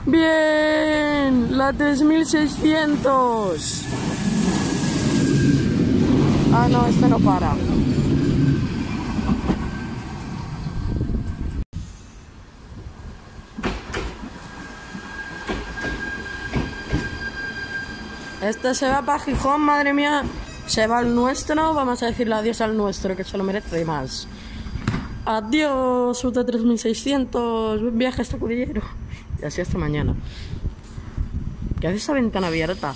Bien, la 3600. Ah, no, este no para. Este se va para Gijón, madre mía. Se va al nuestro. Vamos a decirle adiós al nuestro, que se lo merece más. Adiós, UT 3600. Buen viaje, sacudillero. Y así hasta mañana. ¿Qué hace esa ventana abierta?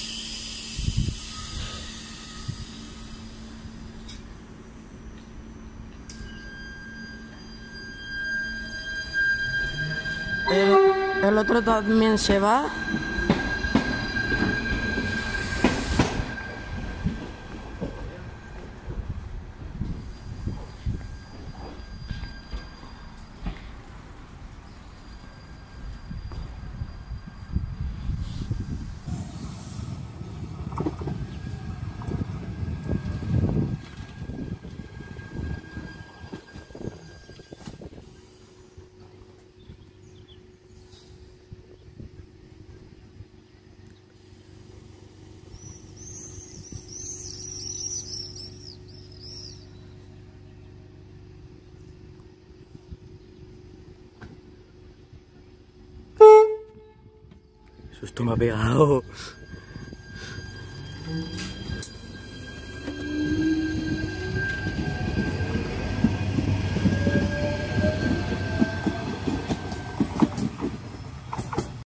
El otro también se va. Susto me ha pegado.